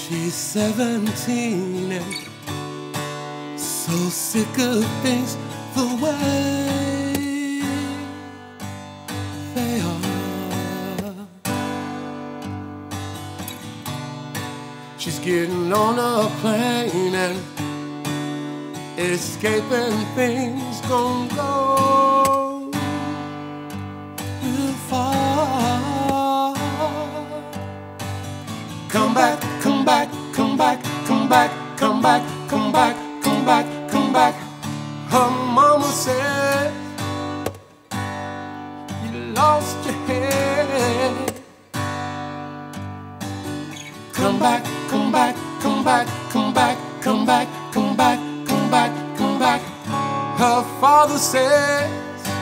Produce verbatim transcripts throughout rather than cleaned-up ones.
She's seventeen and so sick of things the way they are. She's getting on a plane and escaping things don't go real far. Come back, come back, come back, come back, come back, come back, come back, come back. Her mama said you lost your head. Come back, come back, come back, come back, come back, come back, come back, come back. Her father says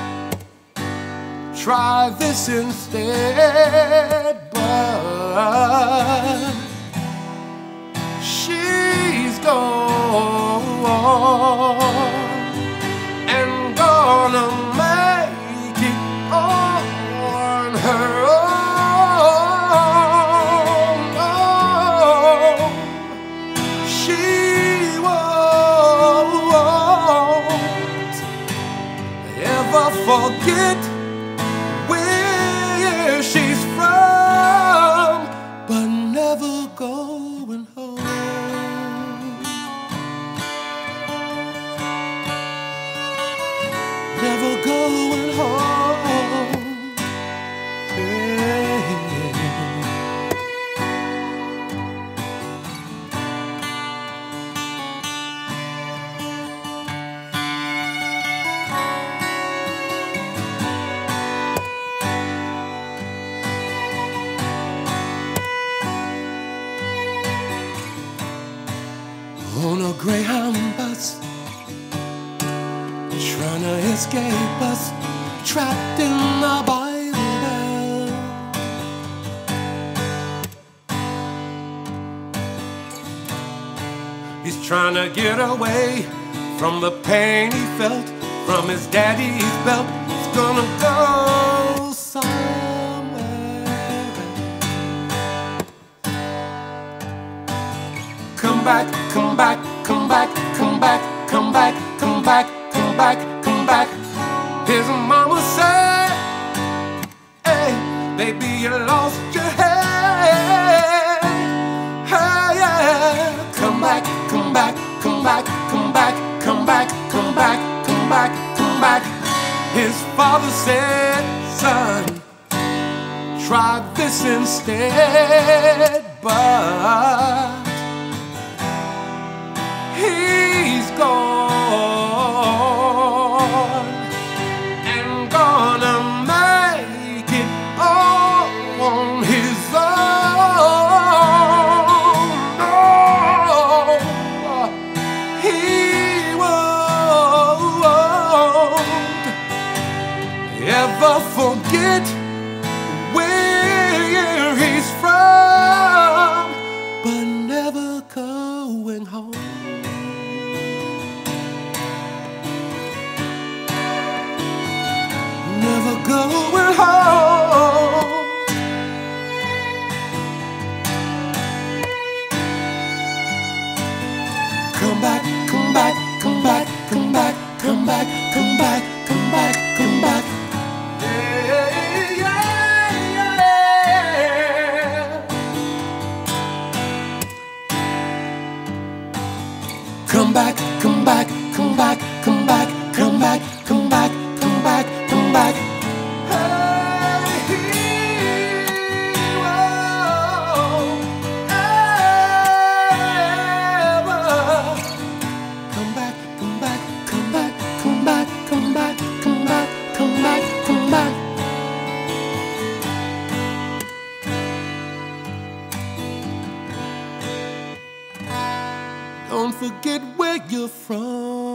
try this instead, but she's gone and gonna make it on her own. Oh, she won't ever forget where she's from, but never going home. Never going home. Yeah. On a Greyhound bus, trying to escape us, trapped in the Bible Belt. He's trying to get away from the pain he felt from his daddy's belt. He's gonna go somewhere. Come back, come back, come back, come back, come back, come back, come back, come back. His mama said, hey, baby, you lost your head. Hey, yeah. Come back, come back, come back, come back, come back, come back, come back, come back. His father said, son, try this instead, but he's gone and gonna make it all on his own. Oh, he won't ever forget where he's from, but never going home. Never going home. Come back, come back, come back, come back, come back, come back, come back, come back. Yeah, yeah, yeah. Come back, come back, come back, come back, come back, come back, come back, come back. Don't forget where you're from.